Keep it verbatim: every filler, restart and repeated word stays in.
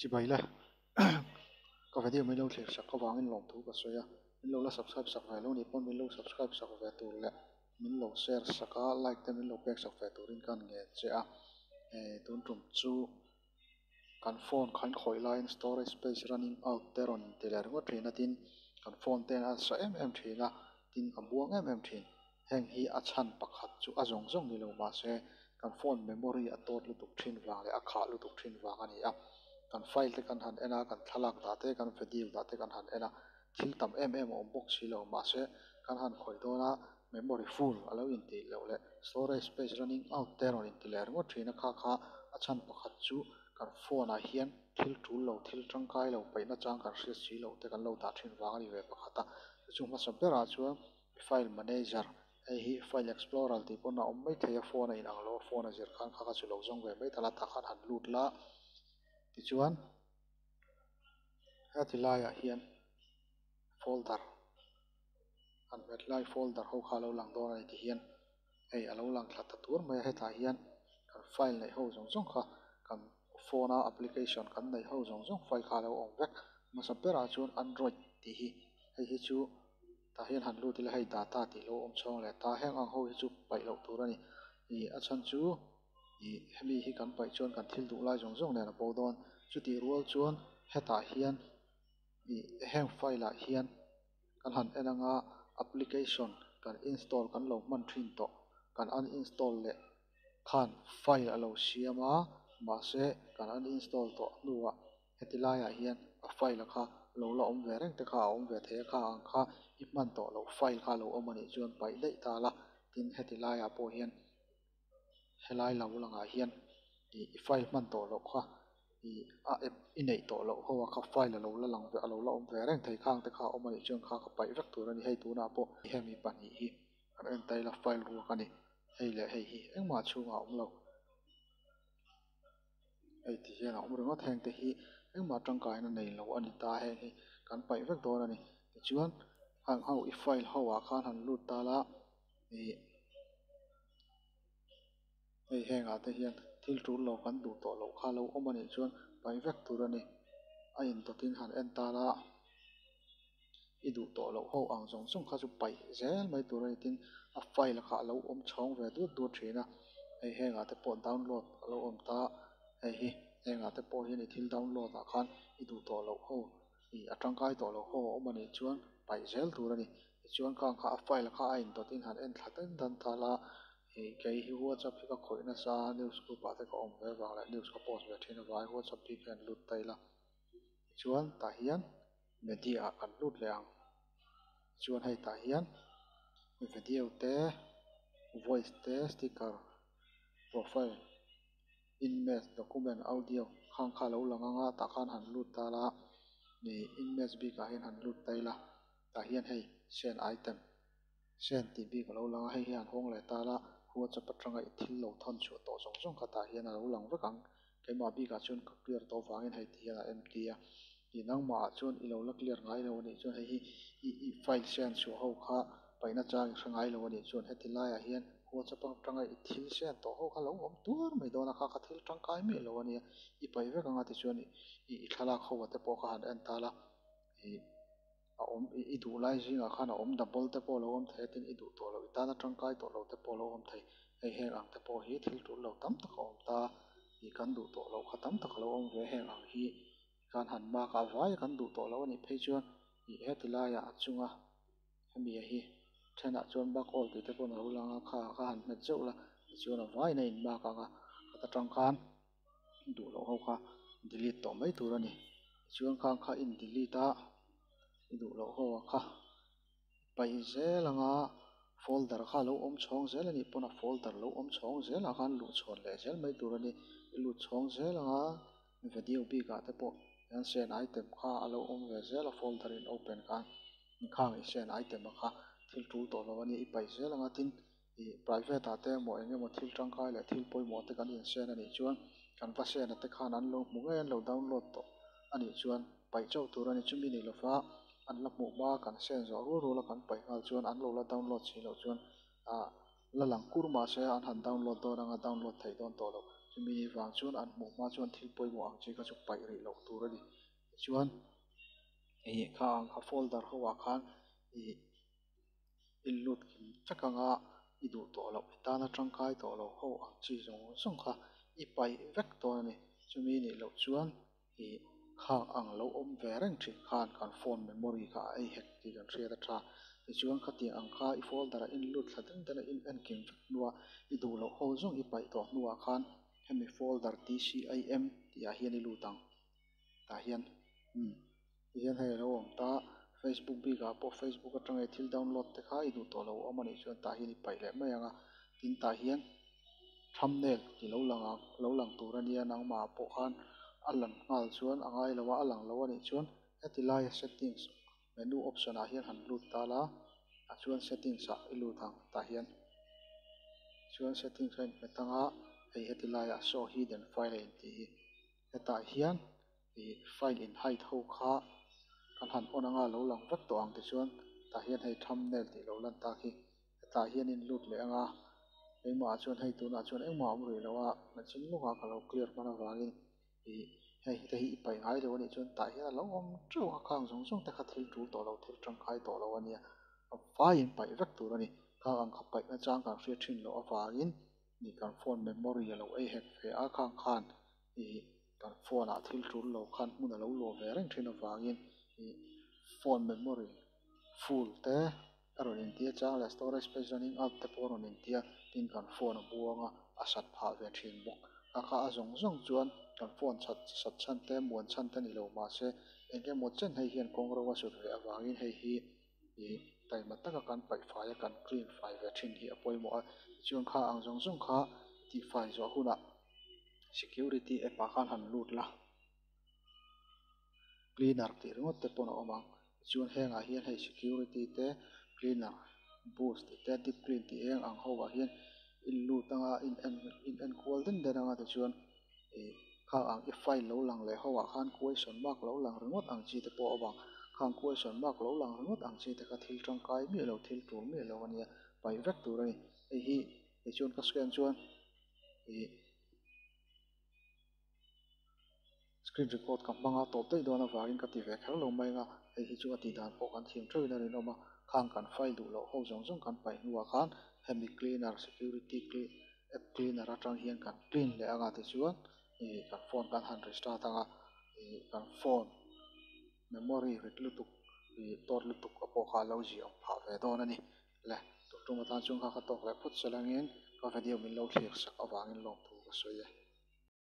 chỉ vậy là có phải điều mình lâu thì sắp có vàng in lòng thú của xoay à mình lâu là subscribe sắp về lâu nịp mình lâu subscribe sắp về tụ lệ mình lâu share sắp có like tên mình lâu back sắp về tụ riêng căn nghe chế à tuần trùng chu căn phone khánh khỏi line storage space running out there on thì là đúng train là tin căn phone tên là sáu mm train là tin ở buông mm train heng hi a chan pakhat chu a zong zong ni lo ma se căn phone memory a tot lu tuk thin wang le a kha lu tuk thin wang ani a kan file te kan han ena kan thalak ta te kan video ta te kan han ena thil tam mm om box hi lo ma se kan han khoi do na memory full alo in ti lo le storage space running out there on in ti ler ngo thina kha kha a chan pakhat chu kan phone a hian thil tul lo thil tangkai lo paina chang kan hriat si lo te kan lo ta thin wang ani ve pakhata chu ma sabera chu file manager hei hi file explorer ti pawh na awm mai thei a phone a in ang lo phone a zir khan kha kha chu lo zawng ve mai tala ta khan han lut la tichuan heti laia hian folder an vet lai folder ho kha lo lang dawn ani ti hian hei alo lang thla ta tur mai heta hian kan file nei ho zawng zawng kha kan phone a application kan nei ho zawng zawng file kha lo awm vek masa pera chuan android ti hi hei hi chu ta hian han lut la hei data ti lo awm chhawng le ta heng ang ho hi chu pai lo tur ani i a chan chu i hemi hi kan pai chuan kan thil duh lai zawng zawng nen a paw dawn chu ti rual chuan heta hian i heng file ah hian kan han enanga application kan install kan lo man thin to kan uninstall le khan file alo siama ma se kan uninstall to nuwa heti laia hian a file kha lo la awm ve reng te kha awm ve the kha ang kha i man to lo file kha lo awm ani chuan pai dei ta la tin heti laia pawh hian helai lo langa hian i file man to lo kha i a app inei to lo ho kha file lo la lang ve alo la awm ve reng thei khang te kha awm ani chuan kha kha pai vek tur ani hei tuna pawh hemi pahnih hi kan en tai la file ruak ani hei le hei hi engma chhunga awm lo hei ti hian a awm ringa theng te hi engma tangkai na nei lo ani ta heng hi kan pai vek dawn ani tichuan hang ho i file ho a khan han lut ta la i hei henga te hian thil tul lo kan duh tawh lo kha lo awm ani chuan pai vek tur ani a in takin han en ta la i duh tawh lo ho ang zawng zawng kha chu pai zel mai tur ani tin a file kha lo awm chhawng ve dut dut thina hei henga te pawh download lo awm ta hei hi henga te pawh hian i thil download ah khan i duh tawh lo ho i a tangkai tawh lo ho a awm ani chuan pai zel tur ani chuan kang kha a file kha a in takin han en thla ten dan ta la i kei hi WhatsApp hi ka khoina sa news group ah te ka awm ve wang le news ka post ve thina vai WhatsApp hi kan lut tai la chuan ta hian media kan lut le ang chuan hei ta hian video te voice te sticker profile image document audio khang kha lo lang anga ta khan han lut ta la ni image bi ka hian han lut tai la ta hian hei send item send ti bi ka lo lang hei hian hong le ta la WhatsApp atanga i thil lo thon chu to zawng zawng kha ta hian a lo lang vek ang keima bi ka chuan ka clear to wangin hei ti hian a empty a i nangma chuan i lo la clear ngai lo ani chuan hei hi i file send chu ho kha paina chang hrangai lo ani chuan heti laia hian WhatsApp atanga i thil send to ho kha lo awm tur mai dawna kha kha thil tangkai mai lo ani i pai vek anga ti chuan i i thlalak ho te pawh kha han en ta la i a awm i duh lai zinga khan a awm double te pawh lo awm thei tin i duh tawh lo i tana tangkai tawh lo te pawh lo awm thei hei heng ang te pawh hi thil tul lo tam tak a awm ta i kan duh tawh lo kha tam tak lo awm ve heng ang hi kan han mark a vai kan duh tawh lo ani phei chuan i heti laia a chunga hemi a hi thenah chuan back all ti te pawh a lo lang a kha kha han met zeuh la chuan a vai na in mark anga kata tangkhan duh lo ho kha delete tawh mai tur ani chuan khang kha in delete a i duh lo ho a kha pai zel anga folder kha lo awm chhawng zel ani pawn a folder lo awm chhawng zel a khan luh chhawn le zel mai tur ani i lut chhawng zel anga video bik ah te pawh hian send item kha a lo awm ve zel a folder in open khan khang i send item a kha thil tul tawh lo ani i pai zel anga tin i private ah te emaw engemaw thil tangkai le thil pawimawh te kan in send ani chuan kan va send te khan an lo hmu nge an lo download tawh ani chuan pai chauh tur ani chumi nei lova an la hmuh ma kan send zawh rur rur la kan pai ngal chuan an lo la download si lo chuan a la lang kur ma se an han download dawn anga download thei dawn tawh lo chumi ni wang chuan an hmuh ma chuan thil pawimawh ang chi kha chu paih rih lo tur ani chuan i kha ang kha folder ho a khan i in lut kim chakanga i duh tawh lo tana tangkai tawh lo ho ang chi zung zung kha i paih vek tawn ani chumi ni lo chuan i khang ang lo awm ve reng thin khan kan phone memory kha ei hack ti kan hriat a tha chuan kha tiang ang kha i folder a in lut thla ten ten a in en kim vek nuwa i duh lo ho zung i paih tawh hnuah khan hemi folder T C I M tiah hian i lutang tah hian hm hian hei lo awm ta Facebook bik ah pawh Facebook atangei thil download te kha i duh tawh lo awm ani chuan tah hian i paih leh mai anga tin tah hian thumbnail ti lo lang ang lo lang tur ania nangma pawh khan a lan ngal chuan a ngai lo a lang lo ani chuan heti lai settings menu option ah hian han lut tala a chuan settings ah i lutang tah hian chuan settings a in hmetanga hei heti lai ah show hidden file a in ti hi hetah hian i file in hide ho kha kan han on anga lo lang vek tawh ang ti chuan tah hian hei thumbnail tih lo lan tak hi hetah hian in lut leh anga engmah chuan hei tunah chuan engmah awm rih lo a na chin lawngah ka lo clear hman avangin i hei te hi i paih ngai lo ani chuan tah hian a lo awm teuh a khang zawng zawng te kha thil tul tawh lo thil tangkai tawh lo ania a faiin paih vek tur ani khang ang kha paih na chang kan hriat thin lo avangin ni kan phone memory a lo ei hack ve a khang khan i kan phone ah thil tul lo khan hmun a lo law ve reng thin avangin i phone memory full te a rawn in tia chang le storage space running out te pawh rawn in tia tin kan phone a buanga a sat phah ve thin bawk a kha a zawng zawng chuan kan phone sat sat chhan te muan chhan te ni lo mahse engemaw chen hei hian kawng ro a sut ve avangin hei hi i taimah taka kan paih fai a kan clean fai ve thin hi a pawimawh a chuan kha ang zawng zawng kha ti fai zawh hunah security app ah khan han lut la cleaner tih ringaw te pawn a awm ang chuan hengah hian hei security te cleaner boost tih te deep clean tih eng ang ho ah hian in lut anga in en in en kual den den anga tichuan i khang ang i file lo lang leh ho ah khan question mark lo lang ringawt ang chi te pawh awang khang question mark lo lang ringawt ang chi te kha thil tangkai mi lo thil tur mi lo ania paih vek tur ani hei hi hei chuan ka scan chuan i screen record kan hmanga tawp daih dawn avangin ka ti ve kher lo mai nga hei hi chu a ti dan pawh kan thiam theuhin a rin awm a khang kan file duh lo ho zawng zawng kan paih hnuah khan hemi cleaner security clean app cleaner atang hian kan clean leh anga tichuan i kan phone kan han restart anga i kan phone memory rit lutuk i tor lutuk a pawh kha lo ziahawm phah ve dawn ani le tuktum atan chung kha ka tawk leh phut selangin ka video min lo thlir sak avangin lawng thu ka sawi e